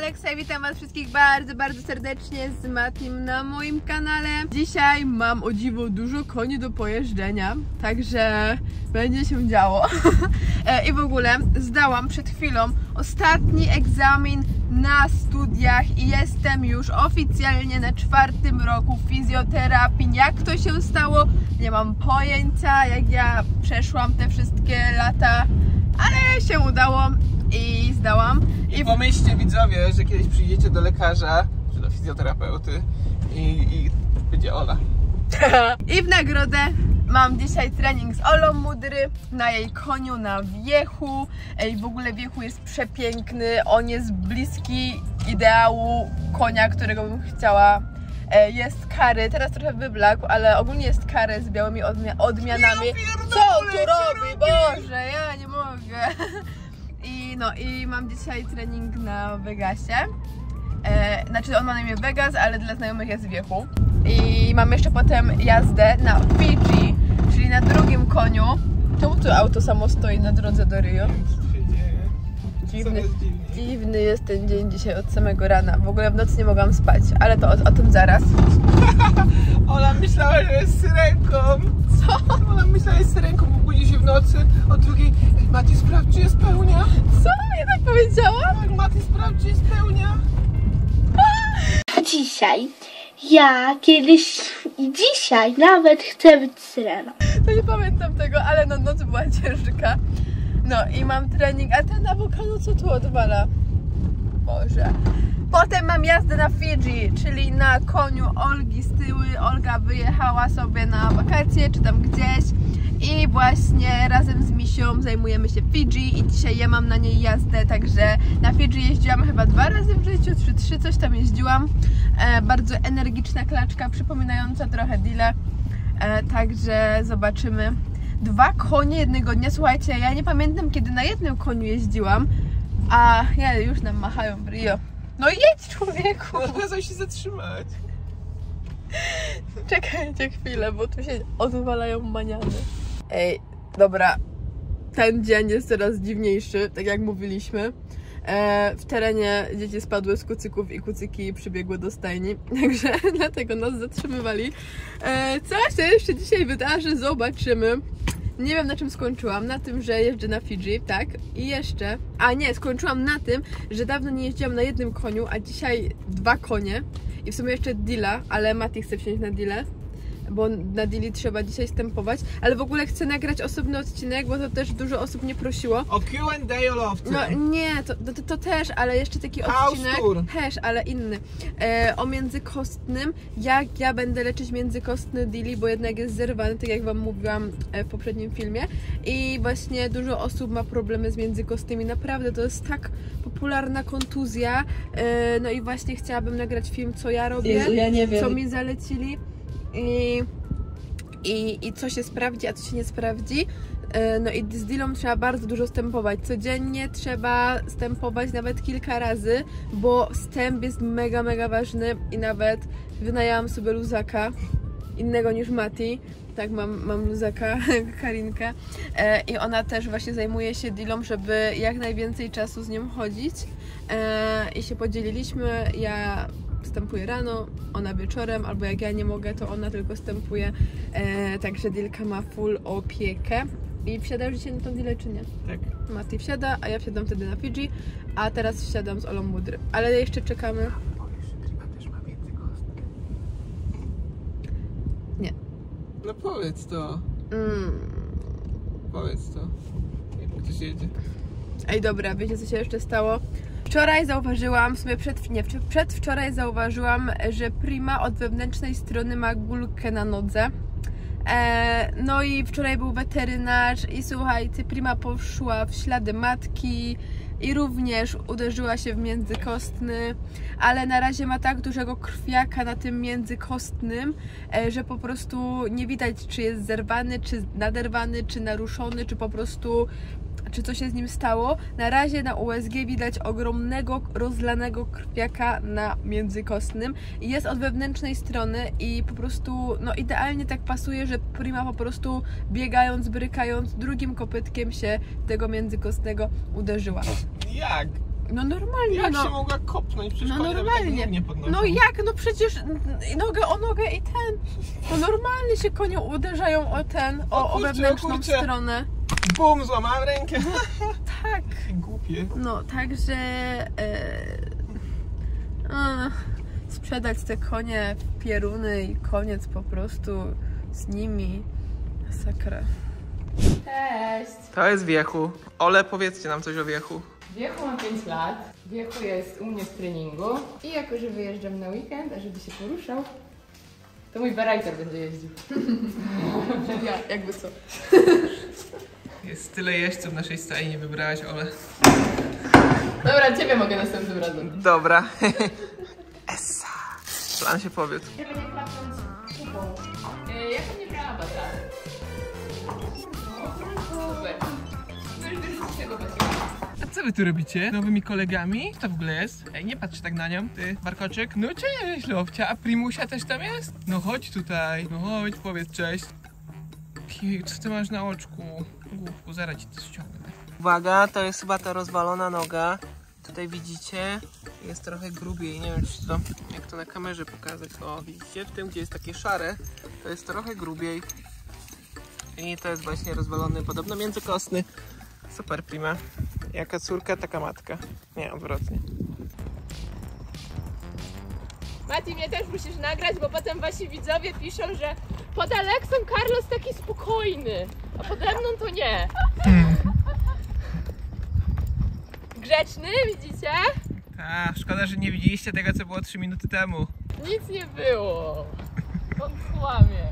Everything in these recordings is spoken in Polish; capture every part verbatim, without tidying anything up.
Aleksa i witam was wszystkich bardzo, bardzo serdecznie z Matim na moim kanale. Dzisiaj mam o dziwo dużo koni do pojeżdżenia, także będzie się działo. I w ogóle zdałam przed chwilą ostatni egzamin na studiach i jestem już oficjalnie na czwartym roku fizjoterapii. Jak to się stało? Nie mam pojęcia, jak ja przeszłam te wszystkie lata, ale się udało i zdałam. I pomyślcie widzowie, że kiedyś przyjdziecie do lekarza, czy do fizjoterapeuty i, i będzie Ola. I w nagrodę mam dzisiaj trening z Olą Mudry na jej koniu, na Wiechu. I w ogóle Wiechu jest przepiękny, on jest bliski ideału konia, którego bym chciała. Jest Kary, teraz trochę wyblakł, ale ogólnie jest Kary z białymi odmia odmianami. Co tu robi? Boże, ja nie mogę. I no i mam dzisiaj trening na Vegasie. E, znaczy on ma na imię Vegas, ale dla znajomych jest Wiechu. I mam jeszcze potem jazdę na Fiji, czyli na drugim koniu. Czemu tu auto samo stoi na drodze do Rio? Dziwny, dziwny jest ten dzień dzisiaj od samego rana. W ogóle w nocy nie mogłam spać, ale to o, o tym zaraz. Ola myślała, że jest syrenką. Co? Ola myślała, że jest syrenką, bo budzi się w nocy o drugiej. Mati, sprawdź, czy jest pełnia. Co? Ja tak powiedziałam? Tak, Mati, sprawdź, czy jest pełnia. Dzisiaj ja kiedyś i dzisiaj nawet chcę być syreną. To nie pamiętam tego, ale no noc była ciężka. No i mam trening, a ten awokado co tu odwala? Boże. Potem mam jazdę na Fiji, czyli na koniu Olgi z tyłu. Olga wyjechała sobie na wakacje, czy tam gdzieś. I właśnie razem z Misią zajmujemy się Fiji i dzisiaj ja mam na niej jazdę, także na Fiji jeździłam chyba dwa razy w życiu, trzy, trzy coś tam jeździłam. E, bardzo energiczna klaczka, przypominająca trochę Dile, e, także zobaczymy. Dwa konie jednego dnia, słuchajcie, ja nie pamiętam kiedy na jednym koniu jeździłam, a ja już nam machają w Rio. No jedź, człowieku! Kazał się zatrzymać. Czekajcie chwilę, bo tu się odwalają maniany. Ej, dobra, ten dzień jest coraz dziwniejszy, tak jak mówiliśmy. E, w terenie dzieci spadły z kucyków i kucyki przybiegły do stajni, także dlatego nas zatrzymywali. E, co się jeszcze dzisiaj wydarzy, zobaczymy. Nie wiem na czym skończyłam, na tym, że jeżdżę na Fiji, tak? I jeszcze, a nie, skończyłam na tym, że dawno nie jeździłam na jednym koniu, a dzisiaj dwa konie. I w sumie jeszcze Dila, ale Mati chce wsiąść na Dilę, bo na Dili trzeba dzisiaj stępować. Ale w ogóle chcę nagrać osobny odcinek, bo to też dużo osób mnie prosiło. O Q and A Olowcy. No nie, to, to, to też, ale jeszcze taki odcinek, też, ale inny, e, o międzykostnym, jak ja będę leczyć międzykostny Dili, bo jednak jest zerwany, tak jak wam mówiłam w poprzednim filmie. I właśnie dużo osób ma problemy z międzykostnymi, naprawdę to jest tak popularna kontuzja. E, no i właśnie chciałabym nagrać film, co ja robię, Jezu, ja nie wiem. Co mi zalecili. I, i, I co się sprawdzi, a co się nie sprawdzi. No i z Dilą trzeba bardzo dużo stępować. Codziennie trzeba stępować nawet kilka razy, bo stęp jest mega, mega ważny i nawet wynajęłam sobie luzaka innego niż Mati. Tak, mam, mam luzaka, Karinkę. I ona też właśnie zajmuje się Dilą, żeby jak najwięcej czasu z nią chodzić. I się podzieliliśmy. Ja stępuję rano, ona wieczorem, albo jak ja nie mogę, to ona tylko stępuje. E, także Dilka ma full opiekę. I wsiadasz dzisiaj na tą Dilę, czy nie? Tak. Mati wsiada, a ja wsiadam wtedy na Fiji, a teraz wsiadam z Olą Mudry. Ale jeszcze czekamy. Też ma międzykostkę. Nie. No powiedz to. Mm. Powiedz to. Jak ktoś jedzie. Ej, dobra, wiecie co się jeszcze stało? Wczoraj zauważyłam, w sumie przed, nie, przedwczoraj zauważyłam, że Prima od wewnętrznej strony ma gulkę na nodze. E, no i wczoraj był weterynarz i słuchajcie, Prima poszła w ślady matki i również uderzyła się w międzykostny, ale na razie ma tak dużego krwiaka na tym międzykostnym, e, że po prostu nie widać, czy jest zerwany, czy naderwany, czy naruszony, czy po prostu czy coś się z nim stało. Na razie na U S G widać ogromnego, rozlanego krwiaka na międzykostnym i jest od wewnętrznej strony i po prostu, no idealnie tak pasuje, że Prima po prostu biegając, brykając, drugim kopytkiem się tego międzykostnego uderzyła. Jak? No normalnie, Jak no. się mogła kopnąć? Przecież No konie normalnie. tak nie podnoszą. No jak? No przecież nogę o nogę i ten. No normalnie się konie uderzają o ten, o, O o kurczę, wewnętrzną o kurczę. stronę. Bum, złamałem rękę. Tak. Głupie. No, także e, a, sprzedać te konie w pieruny i koniec po prostu z nimi. Masakra. Cześć! To jest Wiechu. Ole, powiedzcie nam coś o Wiechu. Wiechu ma pięć lat. Wiechu jest u mnie w treningu. I jako, że wyjeżdżam na weekend, a żeby się poruszał, to mój barajter będzie jeździł. Ja, jakby co. Jest tyle jeźdźców w naszej stajni, nie wybrałaś, Ole. Dobra, ciebie mogę następnym razem. Dobra. Essa. Plan się powiódł. Ja będę klapnąć kupą. Yy, ja to nie brała bata. Super. Już wyrzucić tego bacika. A co wy tu robicie? Nowymi kolegami? Kto w ogóle jest? Ej, nie patrz tak na nią, ty, Warkoczyk. No cześć, Lowcia. A Primusia też tam jest? No chodź tutaj. No chodź, powiedz cześć. Pi, co ty masz na oczku? Główku, zaraz ci to ściągnę. Uwaga, to jest chyba ta rozwalona noga. Tutaj widzicie, jest trochę grubiej. Nie wiem, czy to, jak to na kamerze pokazać. O, widzicie? W tym, gdzie jest takie szare, to jest trochę grubiej. I to jest właśnie rozwalony, podobno międzykostny. Super, Prima. Jaka córka, taka matka. Nie, odwrotnie. Mati, mnie też musisz nagrać, bo potem wasi widzowie piszą, że pod Aleksą Carlos taki spokojny, a pode mną to nie. Grzeczny, widzicie? A, szkoda, że nie widzieliście tego, co było trzy minuty temu. Nic nie było. On kłamie.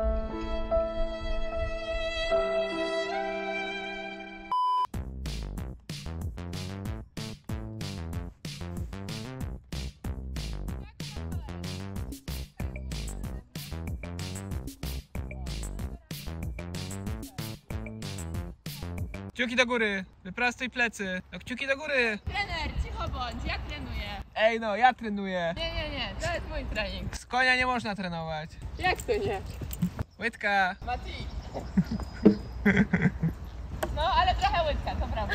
Kciuki do góry, wyprostuj plecy. No kciuki do góry. Trener, cicho bądź, ja trenuję. Ej no, ja trenuję. Nie, nie, nie, to jest mój trening. Z konia nie można trenować. Jak to nie? Łydka. Mati. No, ale trochę łydka, to prawda.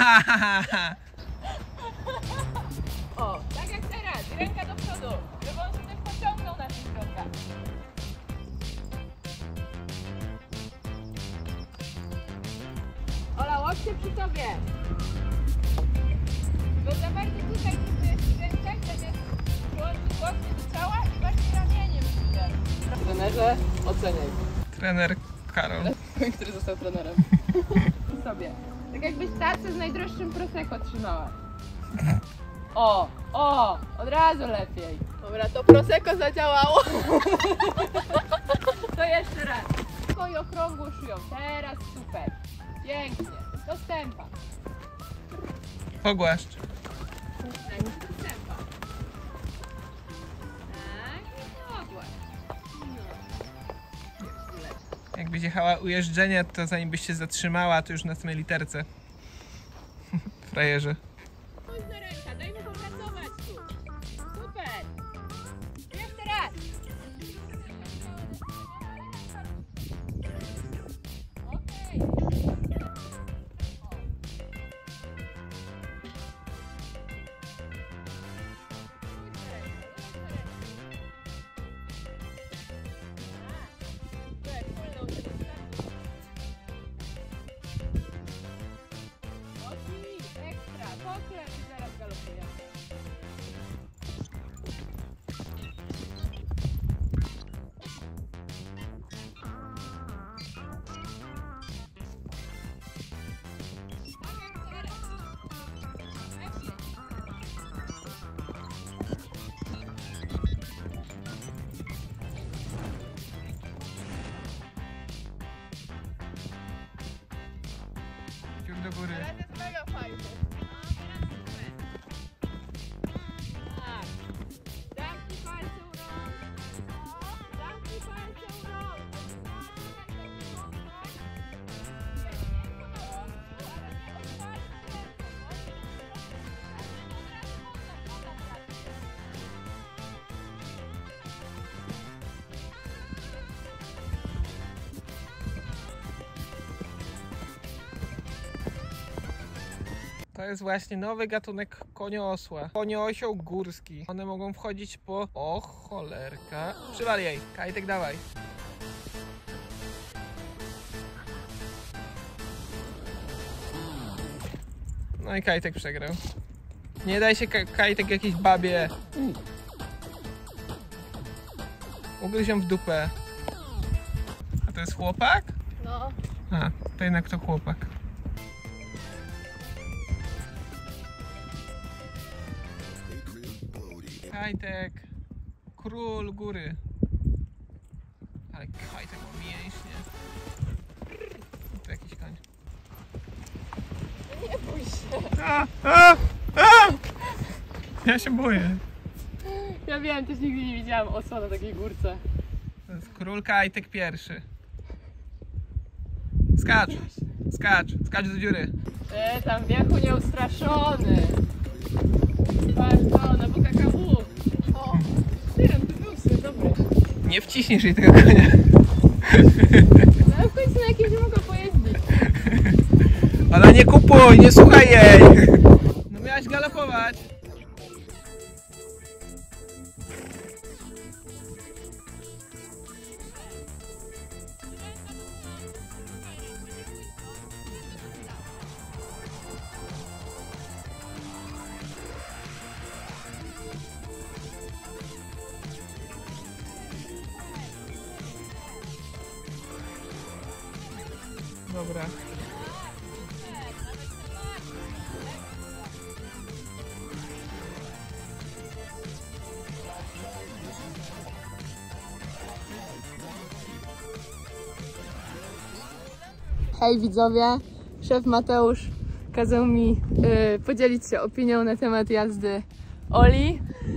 O, tak jak teraz, ręka do przodu, żeby on się też pociągnął na tym krokach. Ola, łokcie przy sobie. Bo za bardzo tutaj jest rękę, wtedy przyłączyć łokcie do ciała i właśnie ramieniem przyjdzie. Trenerze, oceniaj. Trener Karol. Który został trenerem. Przy sobie. Tak jakbyś tacę z najdroższym Prosecco trzymała. O, o, od razu lepiej. Dobra, to Prosecco zadziałało. To jeszcze raz. Tylko i okrągłą szyją. Teraz super. Pięknie. Do stępa. Pogłaszcz. Tak, do stępa. Tak, i pogłaszcz. No. Jakbyś jechała ujeżdżenie, to zanim byś się zatrzymała, to już na samej literce. Frajerze. Późna ręka, daj mu popracować tu. Super. Jeszcze raz. Okej. Ekstra, poklep i zaraz galopujemy. Kciuk do góry. Teraz jest mega fajnie. To jest właśnie nowy gatunek koniosła. Koniosioł górski. One mogą wchodzić po... O cholerka. Przywal jej. Kajtek, dawaj. No i Kajtek przegrał. Nie daj się Kajtek jakiejś babie. Ugryź ją w dupę. A to jest chłopak? No. A, to jednak to chłopak. Kajtek. Król góry. Ale Kajtek ma mięśnie. Tu jakiś koń. Nie bój się. A, a, a! Ja się boję. Ja wiem, też nigdy nie widziałam osła na takiej górce. To jest król Kajtek pierwszy. Skacz, skacz, skacz do dziury. E, tam wiechu nieustraszony. Patrz to, na boka kawu. O, syrem, to był syr, dobry. Nie wciśniesz jej tego konia. No w końcu na jakimś nie mogę pojeździć. Ola, nie kupuj, nie słuchaj jej. No miałaś galopować. Dobra. Hej widzowie, szef Mateusz kazał mi y, podzielić się opinią na temat jazdy Oli.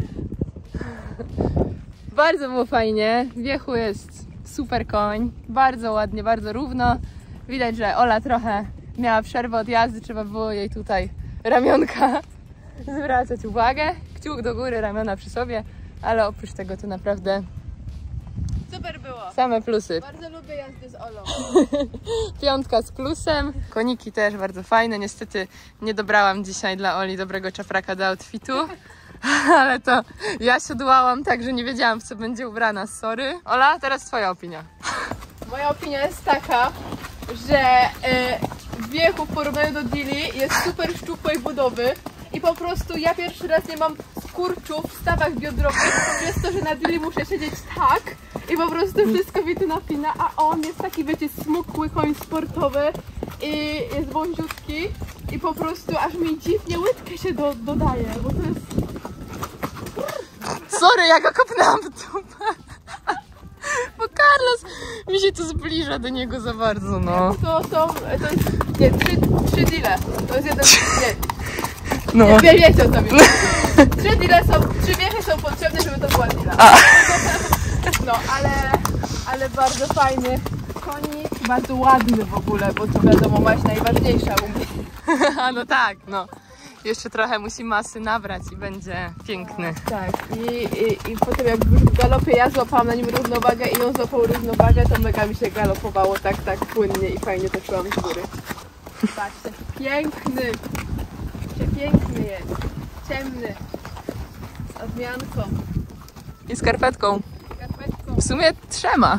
Bardzo było fajnie, wiechu jest super koń, bardzo ładnie, bardzo równo. Widać, że Ola trochę miała przerwę od jazdy, trzeba było jej tutaj ramionka zwracać uwagę. Kciuk do góry, ramiona przy sobie, ale oprócz tego to naprawdę Super było. same plusy. Bardzo lubię jazdy z Olą. Piątka z plusem. Koniki też bardzo fajne. Niestety nie dobrałam dzisiaj dla Oli dobrego czafraka do outfitu. Ale to ja siodłałam tak, że nie wiedziałam, w co będzie ubrana. Sorry. Ola, teraz twoja opinia. Moja opinia jest taka, że e, wiechu w porównaniu do Dili jest super szczupłej budowy i po prostu ja pierwszy raz nie mam skurczu w stawach biodrowych przez to, że na Dili muszę siedzieć tak i po prostu wszystko mi tu napina, a on jest taki, wiecie, smukły koń sportowy i jest wąziutki i po prostu aż mi dziwnie łydkę się do, dodaje, bo to jest... Sorry, ja go kopnęłam w dupę. Bo Carlos mi się tu zbliża do niego za bardzo, no. To są, to jest, nie, trzy, trzy deale, to jest jeden, nie, No. nie, wie- wiecie o co mi chodzi. Trzy deale są, trzy wiechy są potrzebne, żeby to była deala. No, ale, ale bardzo fajny konik, bardzo ładny w ogóle, bo to wiadomo, maść najważniejsza u mnie. A no tak, no. Jeszcze trochę musi masy nabrać i będzie piękny. Tak, i, i, i potem jak już w galopie ja złapałam na nim równowagę i on złapał równowagę, to mega mi się galopowało tak, tak płynnie i fajnie to szłam z góry. Patrz, taki piękny, przepiękny jest, ciemny, z odmianką, I skarpetką. skarpetką. W sumie trzema.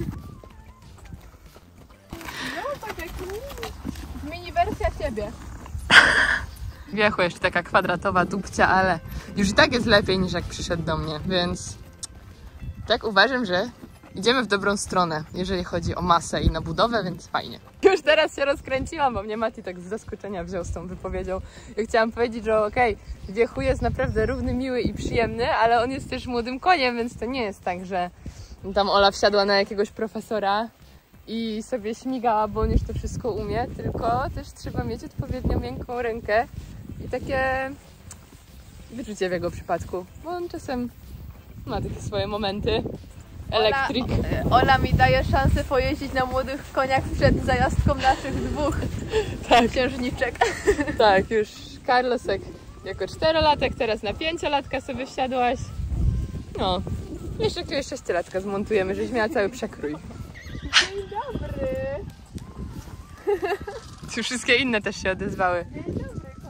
No tak jak mini, mini wersja ciebie. Wiechu jeszcze taka kwadratowa dupcia, ale już i tak jest lepiej niż jak przyszedł do mnie, więc tak uważam, że idziemy w dobrą stronę, jeżeli chodzi o masę i na budowę, więc fajnie. Już teraz się rozkręciłam, bo mnie Mati tak z zaskoczenia wziął z tą wypowiedzią. Ja chciałam powiedzieć, że okej, okay, Wiechu jest naprawdę równy, miły i przyjemny, ale on jest też młodym koniem, więc to nie jest tak, że tam Ola wsiadła na jakiegoś profesora i sobie śmigała, bo on już to wszystko umie, tylko też trzeba mieć odpowiednio miękką rękę i takie wyczucie w jego przypadku, bo on czasem ma takie swoje momenty. Elektryk. Ola, Ola mi daje szansę pojeździć na młodych koniach przed zajazdką naszych dwóch Tak, księżniczek. tak, już Carlosek jako czterolatek, teraz na pięciolatka sobie wsiadłaś. No, jeszcze jakiegoś sześciolatka zmontujemy, żebyś miała cały przekrój. Dzień dobry. Czy wszystkie inne też się odezwały. Dzień dobry,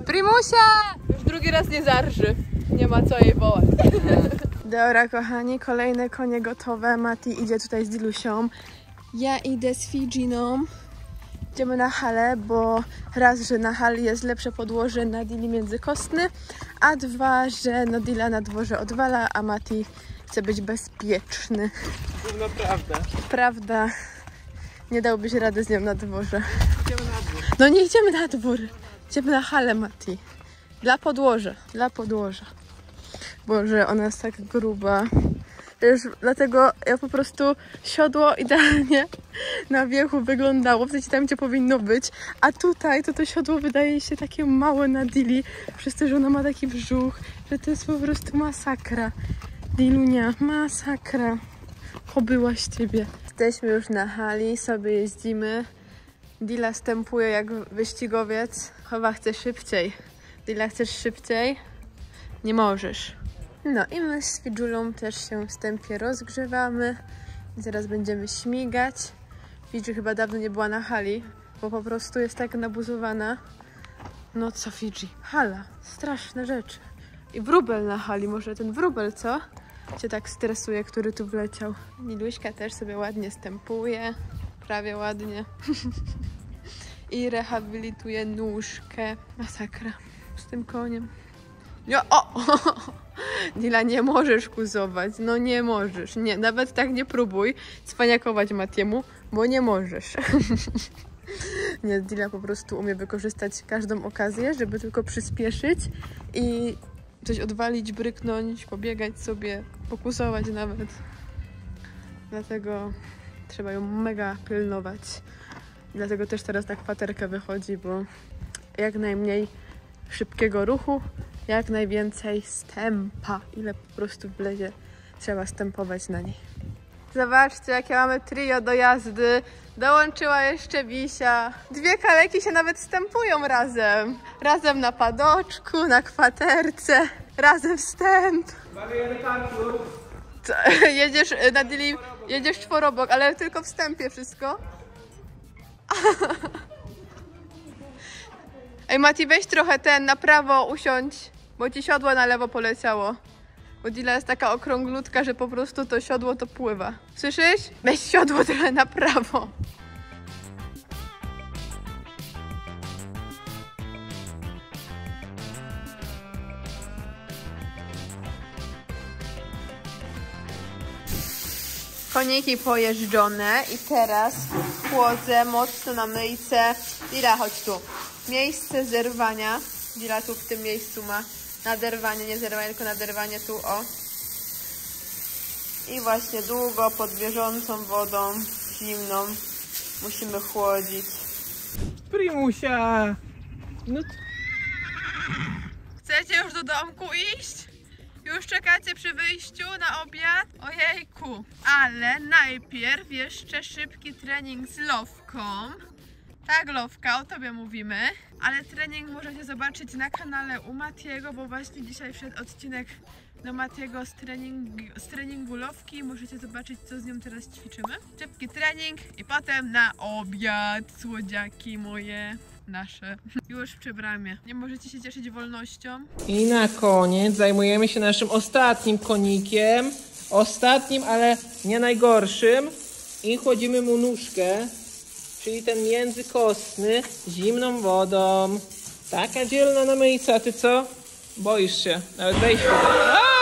Primusia! Już drugi raz nie zarży. Nie ma co jej wołać. Dobra, kochani, kolejne konie gotowe. Mati idzie tutaj z Dilusią. Ja idę z Fidżiną. Idziemy na halę, bo raz, że na hali jest lepsze podłoże na Dili międzykostny, a dwa, że no Dila na dworze odwala, a Mati chce być bezpieczny. No prawda. Prawda. Nie dałbyś rady z nią na dworze. Idziemy na dwór. No nie idziemy na dwór. Idziemy na halę, Mati. Dla podłoża. Dla podłoża. Boże, ona jest tak gruba. Wiesz, dlatego ja po prostu siodło idealnie na wiechu wyglądało, w sensie tam gdzie powinno być, a tutaj to to siodło wydaje się takie małe na Dili, przez to, że ona ma taki brzuch, że to jest po prostu masakra. Dilunia, masakra. Pobyłaś ciebie. Jesteśmy już na hali, sobie jeździmy. Dila stępuje jak wyścigowiec. Chowa chce szybciej. Dila, chcesz szybciej? Nie możesz. No i my z Fidżulą też się w wstępie rozgrzewamy. Zaraz będziemy śmigać. Fidżu chyba dawno nie była na hali, bo po prostu jest tak nabuzowana. No co Fidżi? Hala. Straszne rzeczy. I wróbel na hali. Może ten wróbel, co? Cię tak stresuje, który tu wleciał. Miluśka też sobie ładnie stępuje. Prawie ładnie. I rehabilituje nóżkę. Masakra z tym koniem. Jo, o! Dila, nie możesz kuzować. No nie możesz. Nie, nawet tak nie próbuj cwaniakować Matiemu, bo nie możesz. Nie, Dila po prostu umie wykorzystać każdą okazję, żeby tylko przyspieszyć i coś odwalić, bryknąć, pobiegać sobie, pokusować nawet. Dlatego trzeba ją mega pilnować. Dlatego też teraz tak paterka wychodzi, bo jak najmniej szybkiego ruchu, jak najwięcej stępa. Ile po prostu wlezie, trzeba stępować na niej. Zobaczcie, jakie mamy trio do jazdy. Dołączyła jeszcze Wisia. Dwie kaleki się nawet stępują razem. Razem na padoczku, na kwaterce. Razem wstęp. Jedziesz na Dili, jedziesz czworobok, ale tylko w wstępie wszystko. Ej, Mati, weź trochę ten na prawo usiądź, bo ci siodło na lewo poleciało. Bo Dila jest taka okrąglutka, że po prostu to siodło to pływa. Słyszysz? Weź siodło trochę na prawo. Koniki pojeżdżone i teraz chłodzę mocno na myjce. Dila, chodź tu. Miejsce zerwania. Dila tu w tym miejscu ma naderwanie, nie zerwanie, tylko naderwanie tu, o. I właśnie długo pod bieżącą wodą, zimną, musimy chłodzić. Primusia! No... Chcecie już do domku iść? Już czekacie przy wyjściu na obiad? Ojejku! Ale najpierw jeszcze szybki trening z Lowką. Tak, Lowka, o tobie mówimy. Ale trening możecie zobaczyć na kanale u Matiego, bo właśnie dzisiaj wszedł odcinek do Matiego z treningu, z treningu Lowki. Możecie zobaczyć, co z nią teraz ćwiczymy. Szybki trening i potem na obiad. Słodziaki moje, nasze. Już przy bramie. Nie możecie się cieszyć wolnością. I na koniec zajmujemy się naszym ostatnim konikiem. Ostatnim, ale nie najgorszym. I chłodzimy mu nóżkę. Czyli ten międzykostny, zimną wodą. Taka dzielna na myjce, a ty co? Boisz się. Nawet wejść tutaj.